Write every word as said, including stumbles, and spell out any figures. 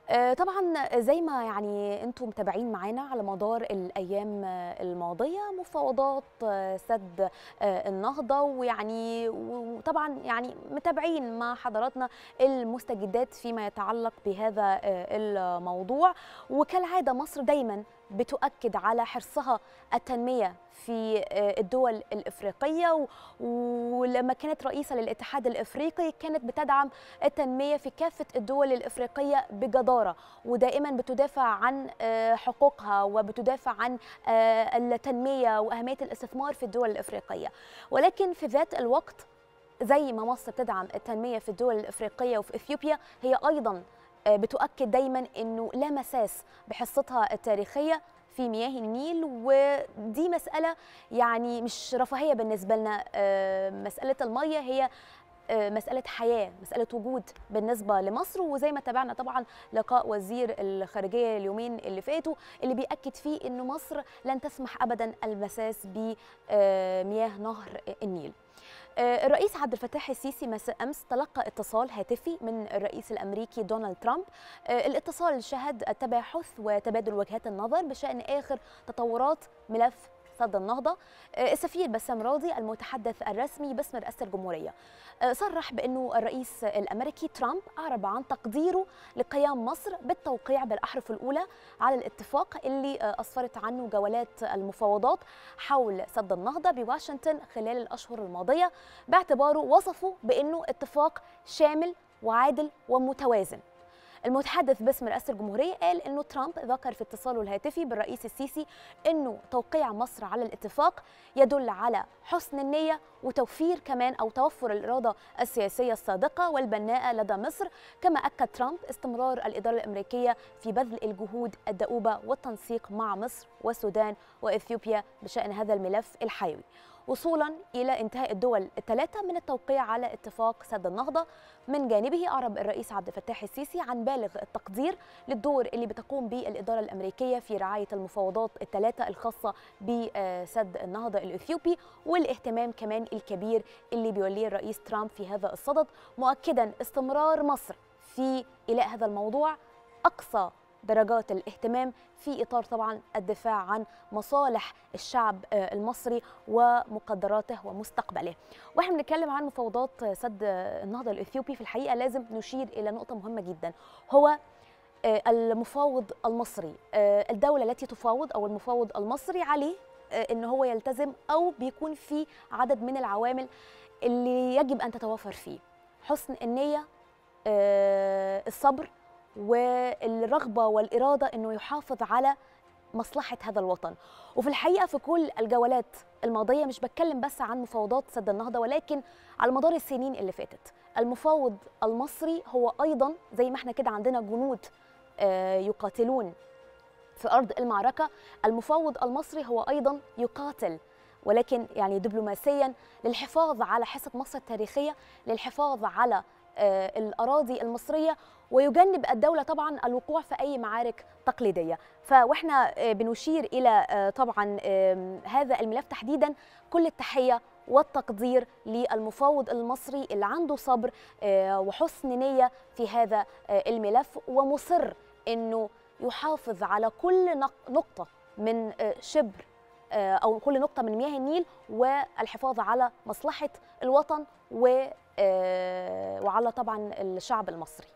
آه، طبعا زي ما يعني انتم متابعين معانا على مدار الايام آه، الماضيه مفاوضات آه، سد آه، النهضه، ويعني وطبعا يعني متابعين مع حضراتنا المستجدات فيما يتعلق بهذا آه، الموضوع. وكالعاده مصر دايما بتؤكد على حرصها التنميه في آه، الدول الافريقيه، و- ولما كانت رئيسه للاتحاد الافريقي كانت بتدعم التنميه في كافه الدول الافريقيه بجداره، ودائما بتدافع عن آه، حقوقها وبتدافع عن آه، التنميه واهميه الاستثمار في الدول الافريقيه. ولكن في ذات الوقت زي ما مصر بتدعم التنميه في الدول الافريقيه وفي اثيوبيا، هي ايضا آه، بتؤكد دايما انه لا مساس بحصتها التاريخيه في مياه النيل. ودي مسألة يعني مش رفاهية بالنسبة لنا، آه، مسألة المية هي آه، مسألة حياة، مسألة وجود بالنسبة لمصر. وزي ما تابعنا طبعا لقاء وزير الخارجية اليومين اللي فاتوا اللي بيأكد فيه أنه مصر لن تسمح أبدا المساس بمياه نهر النيل. آه، الرئيس عبد الفتاح السيسي مساء أمس تلقى اتصال هاتفي من الرئيس الأمريكي دونالد ترامب. آه، الاتصال شهد التباحث وتبادل وجهات النظر بشأن آخر تطورات ملف سد النهضة. آه، السفير بسام راضي المتحدث الرسمي باسم رئاسة الجمهورية آه، صرح بأنه الرئيس الأمريكي ترامب أعرب عن تقديره لقيام مصر بالتوقيع بالأحرف الأولى على الاتفاق اللي آه، أسفرت عنه جولات المفاوضات حول سد النهضة بواشنطن خلال الأشهر الماضية، باعتباره وصفه بأنه اتفاق شامل وعادل ومتوازن. المتحدث باسم رئاسة الجمهورية قال أنه ترامب ذكر في اتصاله الهاتفي بالرئيس السيسي أنه توقيع مصر على الاتفاق يدل على حسن النية وتوفير كمان أو توفر الإرادة السياسية الصادقة والبناءة لدى مصر. كما أكد ترامب استمرار الإدارة الأمريكية في بذل الجهود الدؤوبة والتنسيق مع مصر والسودان وإثيوبيا بشأن هذا الملف الحيوي، وصولا إلى انتهاء الدول الثلاثة من التوقيع على اتفاق سد النهضة. من جانبه أعرب الرئيس عبد الفتاح السيسي عن بالغ التقدير للدور اللي بتقوم به الإدارة الأمريكية في رعاية المفاوضات الثلاثة الخاصة بسد النهضة الإثيوبي، والاهتمام كمان الكبير اللي بيوليه الرئيس ترامب في هذا الصدد، مؤكدا استمرار مصر في إيلاء هذا الموضوع أقصى درجات الاهتمام في إطار طبعا الدفاع عن مصالح الشعب المصري ومقدراته ومستقبله. واحنا بنتكلم عن مفاوضات سد النهضة الإثيوبي في الحقيقة لازم نشير إلى نقطة مهمة جدا، هو المفاوض المصري، الدولة التي تفاوض أو المفاوض المصري عليه إن هو يلتزم أو بيكون في عدد من العوامل اللي يجب أن تتوفر فيه: حسن النية، الصبر، والرغبة والإرادة أنه يحافظ على مصلحة هذا الوطن. وفي الحقيقة في كل الجولات الماضية، مش بتكلم بس عن مفاوضات سد النهضة، ولكن على مدار السنين اللي فاتت، المفاوض المصري هو أيضا زي ما احنا كده عندنا جنود يقاتلون في أرض المعركة، المفاوض المصري هو أيضا يقاتل ولكن يعني دبلوماسيا للحفاظ على حصة مصر التاريخية، للحفاظ على الأراضي المصرية، ويجنب الدولة طبعا الوقوع في أي معارك تقليدية. فوإحنا بنشير إلى طبعا هذا الملف تحديدا كل التحية والتقدير للمفاوض المصري اللي عنده صبر وحسن نية في هذا الملف، ومصر أنه يحافظ على كل نقطة من شبر أو كل نقطة من مياه النيل والحفاظ على مصلحة الوطن و وعلى طبعا الشعب المصري.